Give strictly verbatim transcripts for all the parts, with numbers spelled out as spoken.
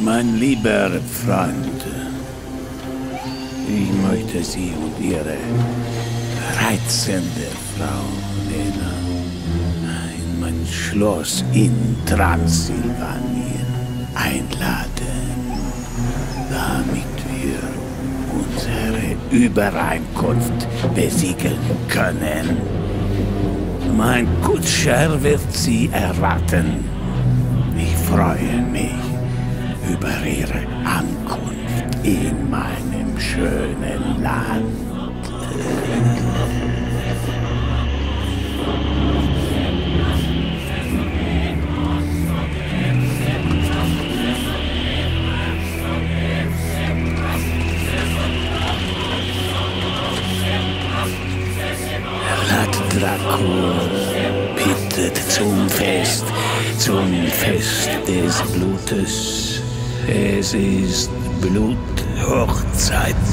Mein lieber Freund, ich möchte Sie und Ihre reizende Frau Lena in mein Schloss in Transsilvanien einladen, damit wir unsere Übereinkunft besiegeln können. Mein Kutscher wird Sie erwarten. Ich freue mich über Ihre Ankunft in meinem schönen Land. Vlad Dracul bittet zum Fest, zum Fest des Blutes. Es ist Bluthochzeit.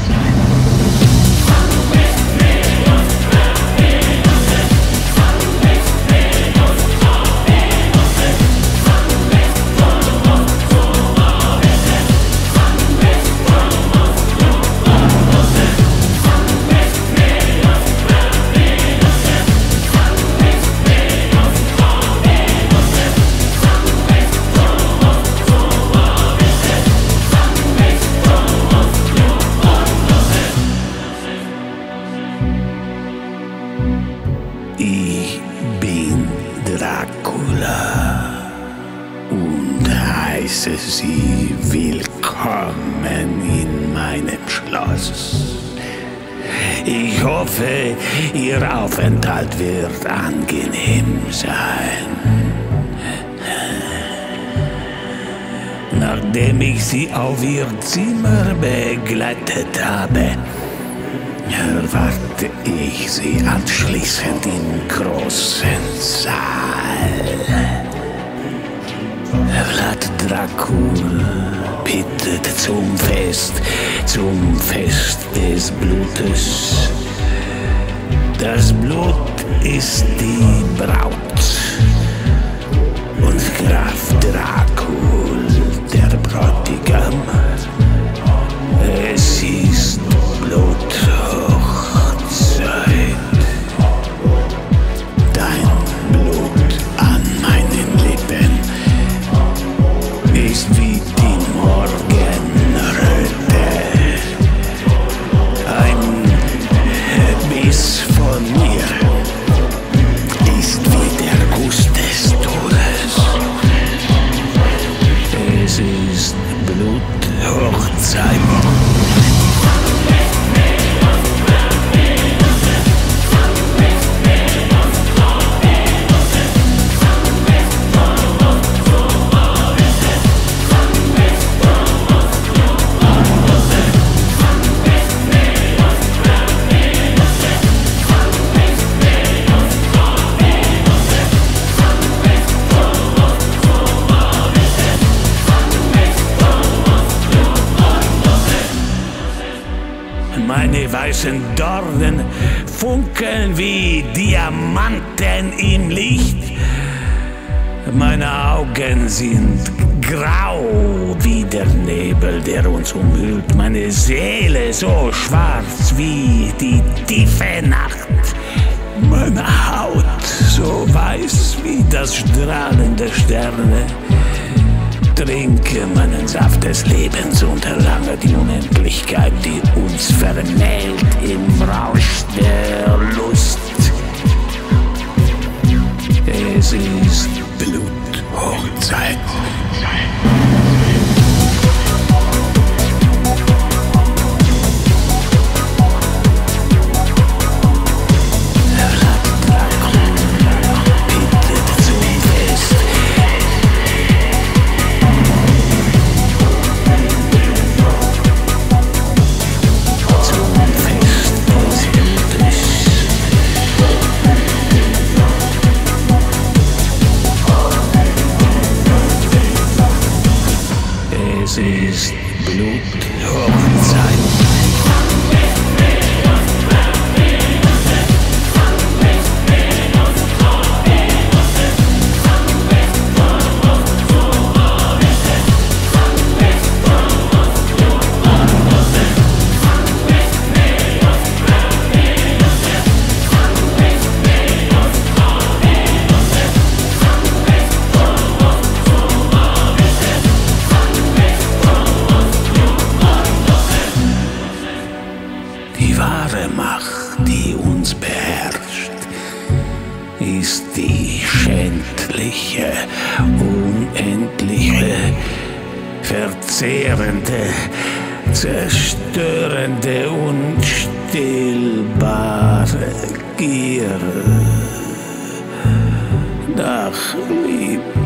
Ich bin Dracula und heiße Sie willkommen in meinem Schloss. Ich hoffe, Ihr Aufenthalt wird angenehm sein. Nachdem ich Sie auf Ihr Zimmer begleitet habe, erwarte ich Sie anschließend im großen Saal. Vlad Dracul bittet zum Fest, zum Fest des Blutes. Das Blut ist die Braut und Graf Dracul der Bräutigam. Es ist Bluthochzeit. Dein Blut an meinen Lippen ist wie die Morgenröte. Ein Biss von mir ist wie der Kuss des Todes. Es ist Bluthochzeit. Meine weißen Dornen funkeln wie Diamanten im Licht. Meine Augen sind grau wie der Nebel, der uns umhüllt. Meine Seele so schwarz wie die tiefe Nacht. Meine Haut so weiß wie das Strahlen der Sterne. Trinke meinen Saft des Lebens und erlange die Unendlichkeit, die uns vermählt im Rausch der Lust. Es ist Bluthochzeit. ist die schändliche, unendliche, verzehrende, zerstörende, unstillbare Gier nach Liebe.